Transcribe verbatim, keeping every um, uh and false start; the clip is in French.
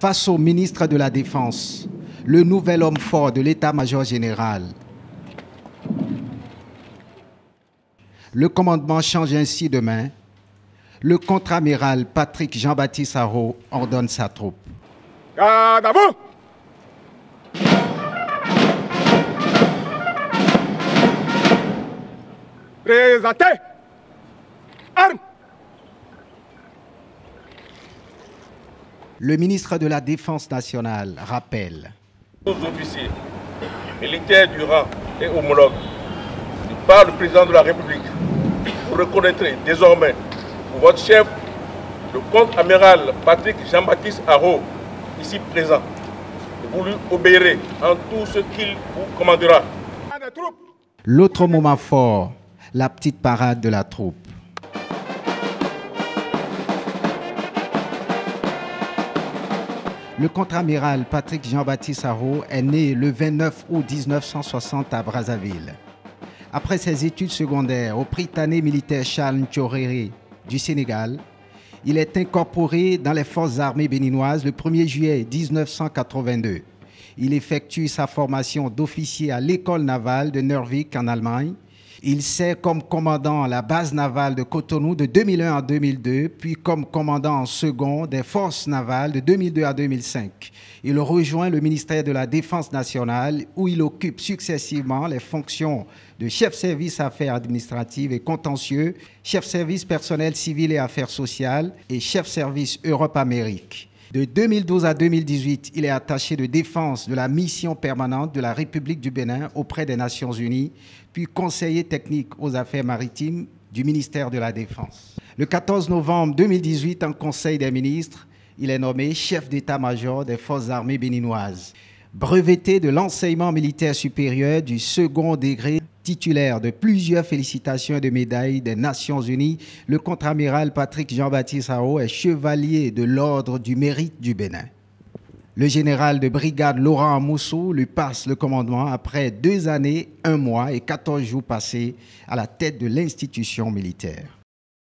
Face au ministre de la Défense, le nouvel homme fort de l'état-major général, le commandement change ainsi de main. Le contre-amiral Patrick Jean-Baptiste Arro ordonne sa troupe. Garde à vous! Présentez! Armes! Le ministre de la Défense nationale rappelle. Nos officiers, militaires du rang et homologues, par le président de la République, vous reconnaîtrez désormais pour votre chef, le contre-amiral Patrick Jean-Baptiste Arro, ici présent. Vous lui obéirez en tout ce qu'il vous commandera. L'autre moment fort, la petite parade de la troupe. Le contre-amiral Patrick Jean-Baptiste Arro est né le vingt-neuf août mille neuf cent soixante à Brazzaville. Après ses études secondaires au Prytanée militaire Charles Ntchoréré du Sénégal, il est incorporé dans les forces armées béninoises le premier juillet mille neuf cent quatre-vingt-deux. Il effectue sa formation d'officier à l'école navale de Neuerwijk en Allemagne. Il sert comme commandant à la base navale de Cotonou de deux mille un à deux mille deux, puis comme commandant en second des forces navales de deux mille deux à deux mille cinq. Il rejoint le ministère de la Défense nationale où il occupe successivement les fonctions de chef-service affaires administratives et contentieux, chef-service personnel civil et affaires sociales et chef-service Europe-Amérique. De deux mille douze à deux mille dix-huit, il est attaché de défense de la mission permanente de la République du Bénin auprès des Nations Unies, puis conseiller technique aux affaires maritimes du ministère de la Défense. Le quatorze novembre deux mille dix-huit, en Conseil des ministres, il est nommé chef d'état-major des forces armées béninoises. Breveté de l'enseignement militaire supérieur du second degré, titulaire de plusieurs félicitations et de médailles des Nations Unies, le contre-amiral Patrick Jean-Baptiste Arro est chevalier de l'ordre du mérite du Bénin. Le général de brigade Laurent Amoussou lui passe le commandement après deux années, un mois et quatorze jours passés à la tête de l'institution militaire.